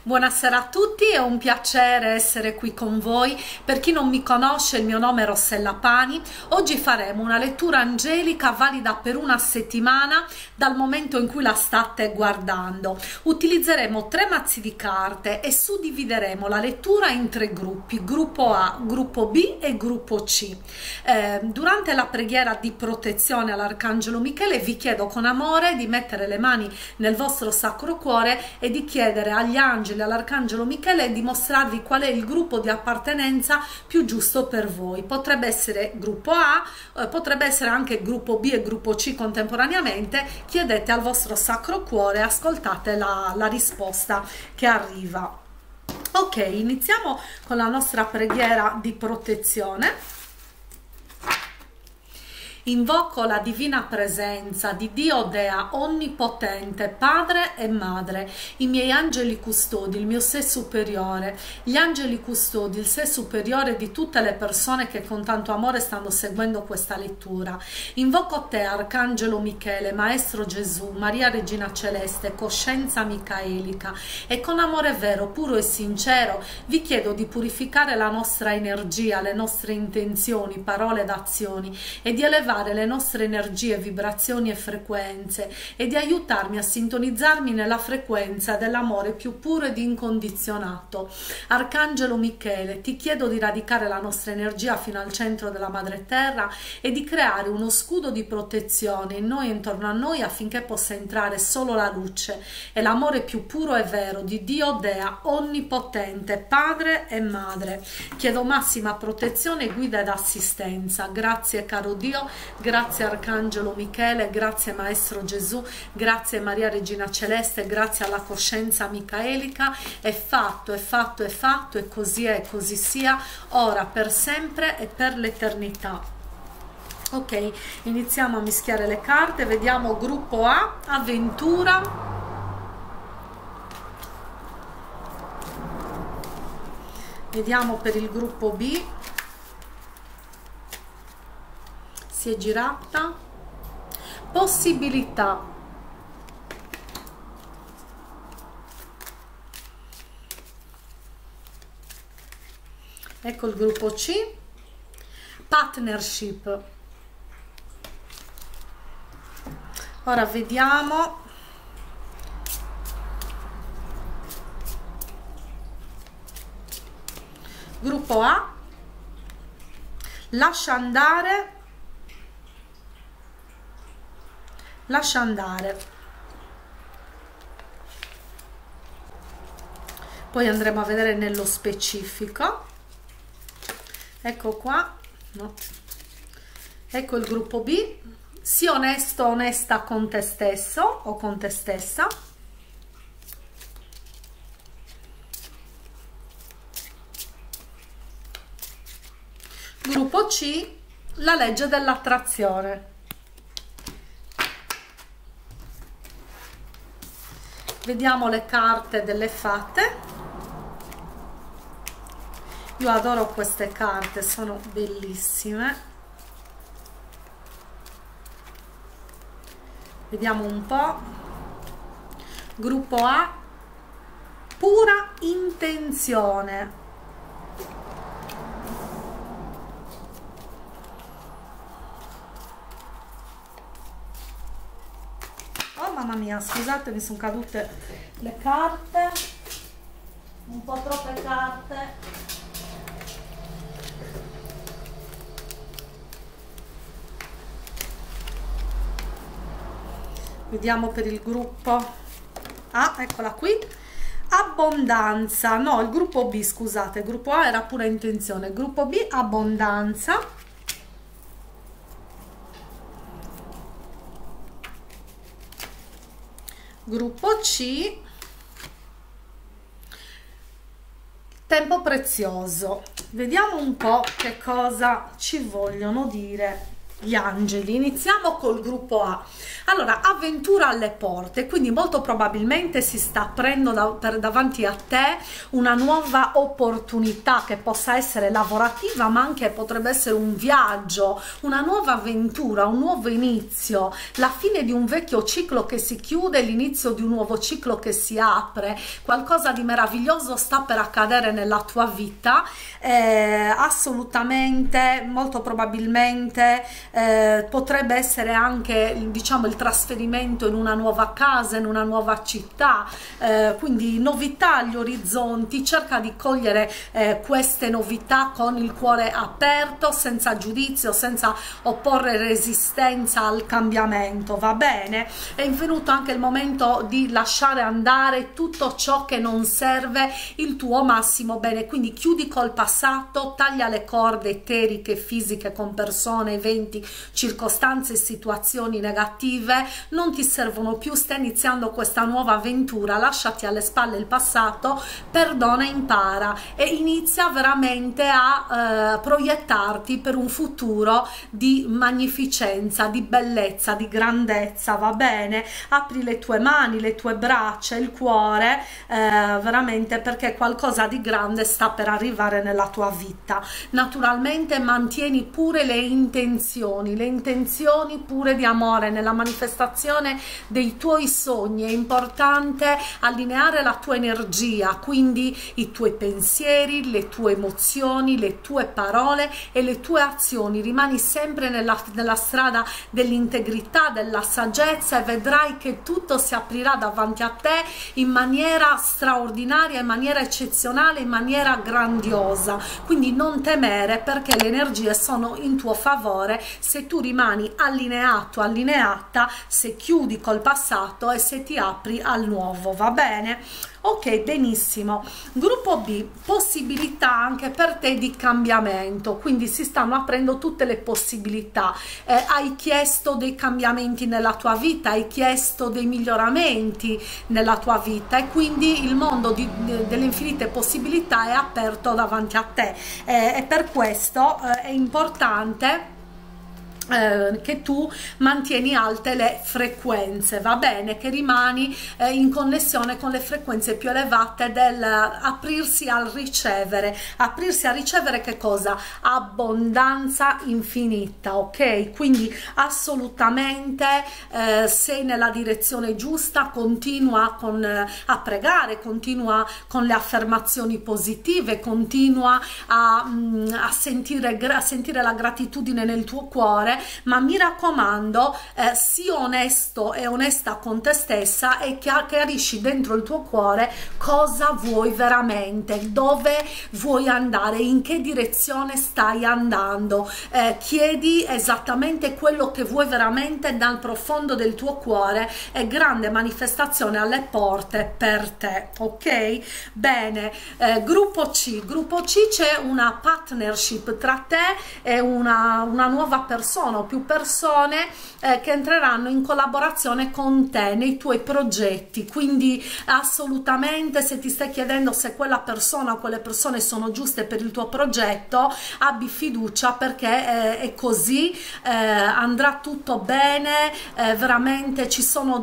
Buonasera a tutti, è un piacere essere qui con voi. Per chi non mi conosce, il mio nome è Rossella Pani. Oggi faremo una lettura angelica valida per una settimana dal momento in cui la state guardando. Utilizzeremo 3 mazzi di carte e suddivideremo la lettura in 3 gruppi: gruppo A, gruppo B e gruppo C. Durante la preghiera di protezione all'Arcangelo Michele vi chiedo con amore di mettere le mani nel vostro sacro cuore e di chiedere agli angeli, all'Arcangelo Michele, di mostrarvi qual è il gruppo di appartenenza più giusto per voi. Potrebbe essere gruppo A, potrebbe essere anche gruppo B e gruppo C contemporaneamente. Chiedete al vostro sacro cuore e ascoltate la risposta che arriva. Ok, iniziamo con la nostra preghiera di protezione. Invoco la divina presenza di Dio Dea Onnipotente, Padre e Madre, i miei angeli custodi, il mio sé superiore, gli angeli custodi, il sé superiore di tutte le persone che con tanto amore stanno seguendo questa lettura. Invoco te, Arcangelo Michele, Maestro Gesù, Maria Regina Celeste, Coscienza Micaelica, e con amore vero, puro e sincero vi chiedo di purificare la nostra energia, le nostre intenzioni, parole ed azioni, e di elevare le nostre energie, vibrazioni e frequenze, e di aiutarmi a sintonizzarmi nella frequenza dell'amore più puro ed incondizionato. Arcangelo Michele, ti chiedo di radicare la nostra energia fino al centro della madre terra e di creare uno scudo di protezione in noi e intorno a noi, affinché possa entrare solo la luce e l'amore più puro e vero di Dio Dea Onnipotente, Padre e Madre. Chiedo massima protezione, guida ed assistenza. Grazie caro Dio, grazie Arcangelo Michele, grazie Maestro Gesù, grazie Maria Regina Celeste, grazie alla Coscienza Micaelica. È fatto, è fatto, è fatto, e così è, così sia, ora, per sempre e per l'eternità. Ok, iniziamo a mischiare le carte. Vediamo gruppo A, avventura. Vediamo per il gruppo B. Si è girata. Possibilità. Ecco il gruppo C. Partnership. Ora vediamo gruppo A. Lascia andare. Lascia andare. Poi andremo a vedere nello specifico. Ecco qua, no. Ecco il gruppo B. Sii onesto, onesta con te stesso o con te stessa. Gruppo C, la legge dell'attrazione. Vediamo le carte delle fate. Io adoro queste carte, sono bellissime. Vediamo un po'. Gruppo A, pura intenzione. Oh mamma mia, scusate, mi sono cadute le carte, un po' troppe carte. Vediamo per il gruppo A, eccola qui. Abbondanza, no, il gruppo B, scusate, il gruppo A era pura intenzione, il gruppo B, abbondanza. Gruppo C, tempo prezioso. Vediamo un po' che cosa ci vogliono dire gli angeli. Iniziamo col gruppo A. Allora, avventura alle porte, quindi molto probabilmente si sta aprendo per davanti a te una nuova opportunità, che possa essere lavorativa, ma anche potrebbe essere un viaggio, una nuova avventura, un nuovo inizio, la fine di un vecchio ciclo che si chiude, l'inizio di un nuovo ciclo che si apre. Qualcosa di meraviglioso sta per accadere nella tua vita, assolutamente, molto probabilmente potrebbe essere anche, diciamo, il trasferimento in una nuova casa, in una nuova città, quindi novità agli orizzonti. Cerca di cogliere queste novità con il cuore aperto, senza giudizio, senza opporre resistenza al cambiamento, va bene? È venuto anche il momento di lasciare andare tutto ciò che non serve il tuo massimo bene, quindi chiudi col passato, taglia le corde eteriche, fisiche, con persone, eventi, circostanze e situazioni negative, non ti servono più. Stai iniziando questa nuova avventura, lasciati alle spalle il passato, perdona, impara e inizia veramente a proiettarti per un futuro di magnificenza, di bellezza, di grandezza, va bene? Apri le tue mani, le tue braccia, il cuore, veramente, perché qualcosa di grande sta per arrivare nella tua vita. Naturalmente mantieni pure le intenzioni pure di amore nella manifestazione dei tuoi sogni. È importante allineare la tua energia, quindi i tuoi pensieri, le tue emozioni, le tue parole e le tue azioni. Rimani sempre nella strada dell'integrità, della saggezza, e vedrai che tutto si aprirà davanti a te in maniera straordinaria, in maniera eccezionale, in maniera grandiosa. Quindi non temere, perché le energie sono in tuo favore se tu rimani allineato, allineata, se chiudi col passato e se ti apri al nuovo, va bene? Ok, benissimo. Gruppo B, possibilità anche per te di cambiamento, quindi si stanno aprendo tutte le possibilità. Hai chiesto dei cambiamenti nella tua vita, hai chiesto dei miglioramenti nella tua vita, e quindi il mondo delle infinite possibilità è aperto davanti a te, e per questo è importante che tu mantieni alte le frequenze, va bene? Che rimani in connessione con le frequenze più elevate del aprirsi al ricevere. Aprirsi a ricevere che cosa? Abbondanza infinita, ok? Quindi assolutamente sei nella direzione giusta. Continua a pregare, continua con le affermazioni positive, continua a sentire la gratitudine nel tuo cuore, ma mi raccomando, sii onesto e onesta con te stessa e chiarisci dentro il tuo cuore cosa vuoi veramente, dove vuoi andare, in che direzione stai andando. Chiedi esattamente quello che vuoi veramente dal profondo del tuo cuore, e grande manifestazione alle porte per te, ok? Bene. Gruppo C, c'è una partnership tra te e una nuova persona o più persone che entreranno in collaborazione con te nei tuoi progetti. Quindi assolutamente, se ti stai chiedendo se quella persona o quelle persone sono giuste per il tuo progetto, abbi fiducia, perché è così, andrà tutto bene, veramente ci sono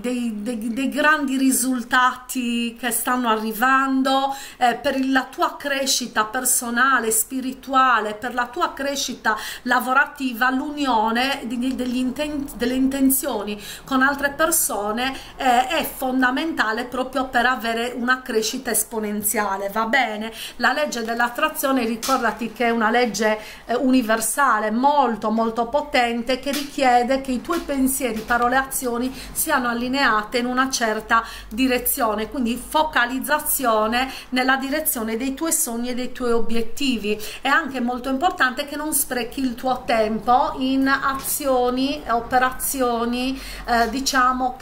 dei grandi risultati che stanno arrivando per la tua crescita personale, spirituale, per la tua crescita lavorativa. L'unione delle intenzioni con altre persone è fondamentale proprio per avere una crescita esponenziale, va bene? La legge dell'attrazione, ricordati che è una legge universale molto molto potente, che richiede che i tuoi pensieri, parole e azioni siano allineate in una certa direzione, quindi focalizzazione nella direzione dei tuoi sogni e dei tuoi obiettivi. È anche molto importante che non sprechi il tuo tempo in azioni, operazioni diciamo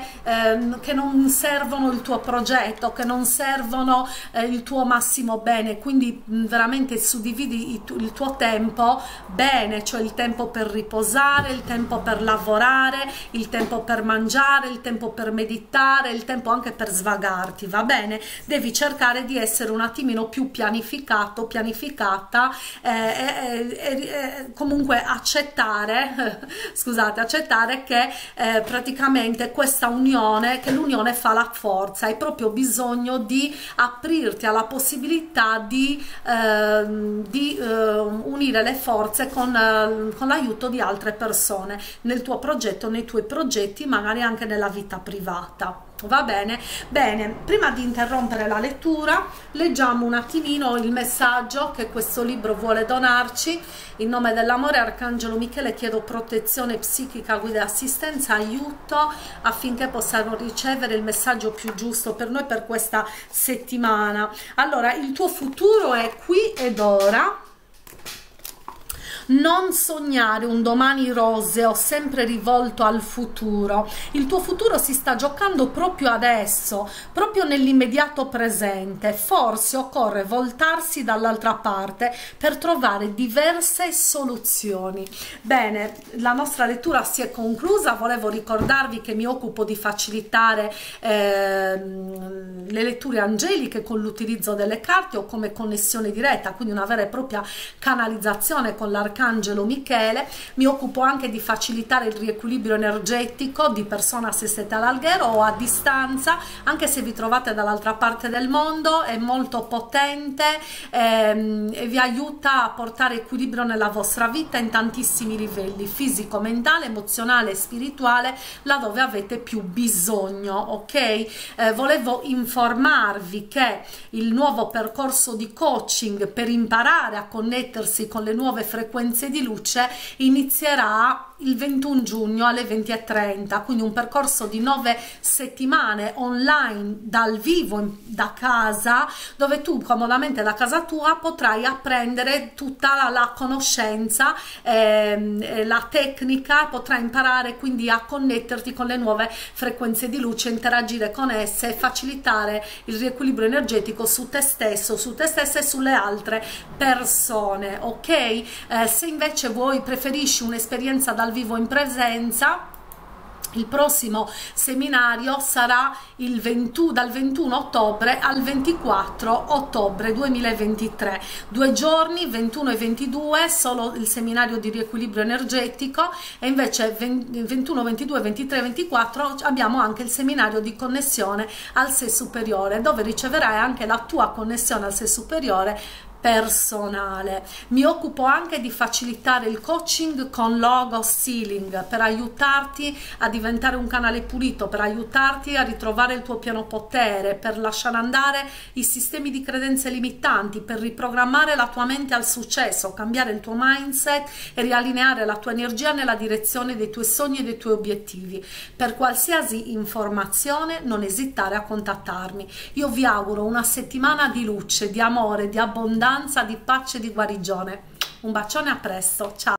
che non servono il tuo progetto, che non servono il tuo massimo bene. Quindi veramente suddividi il tuo tempo bene, cioè il tempo per riposare, il tempo per lavorare, il tempo per mangiare, il tempo per meditare, il tempo anche per svagarti, va bene? Devi cercare di essere un attimino più pianificato, pianificata, comunque accettare accettare scusate, accettare che praticamente questa unione, che l'unione fa la forza. Hai proprio bisogno di aprirti alla possibilità di unire le forze con l'aiuto di altre persone nel tuo progetto, nei tuoi progetti, magari anche nella vita privata. Va bene? Bene, prima di interrompere la lettura leggiamo un attimino il messaggio che questo libro vuole donarci. In nome dell'amore, Arcangelo Michele, chiedo protezione psichica, guida e assistenza, aiuto affinché possano ricevere il messaggio più giusto per noi per questa settimana. Allora, il tuo futuro è qui ed ora. Non sognare un domani roseo sempre rivolto al futuro. Il tuo futuro si sta giocando proprio adesso, proprio nell'immediato presente. Forse occorre voltarsi dall'altra parte per trovare diverse soluzioni. Bene, la nostra lettura si è conclusa. Volevo ricordarvi che mi occupo di facilitare le letture angeliche con l'utilizzo delle carte o come connessione diretta, quindi una vera e propria canalizzazione con l'arcangelo Michele. Mi occupo anche di facilitare il riequilibrio energetico di persona se siete all'alghero o a distanza, anche se vi trovate dall'altra parte del mondo. È molto potente e vi aiuta a portare equilibrio nella vostra vita in tantissimi livelli: fisico, mentale, emozionale e spirituale, laddove avete più bisogno. Ok? Volevo informarvi che il nuovo percorso di coaching per imparare a connettersi con le nuove frequenze di luce inizierà il 21 giugno alle 20:30, quindi un percorso di 9 settimane online dal vivo, da casa, dove tu comodamente da casa tua potrai apprendere tutta la conoscenza, la tecnica, potrai imparare quindi a connetterti con le nuove frequenze di luce, interagire con esse e facilitare il riequilibrio energetico su te stesso, su te stessa e sulle altre persone. Ok? Se invece voi preferisci un'esperienza dal vivo in presenza, il prossimo seminario sarà dal 21 ottobre al 24 ottobre 2023, 2 giorni, 21 e 22, solo il seminario di riequilibrio energetico, e invece 21, 22, 23 e 24 abbiamo anche il seminario di connessione al sé superiore, dove riceverai anche la tua connessione al sé superiore personale. Mi occupo anche di facilitare il coaching con Logos Healing per aiutarti a diventare un canale pulito, per aiutarti a ritrovare il tuo pieno potere, per lasciare andare i sistemi di credenze limitanti, per riprogrammare la tua mente al successo, cambiare il tuo mindset e riallineare la tua energia nella direzione dei tuoi sogni e dei tuoi obiettivi. Per qualsiasi informazione non esitare a contattarmi. Io vi auguro una settimana di luce, di amore, di abbondanza, di pace e di guarigione. Un bacione, a presto, ciao!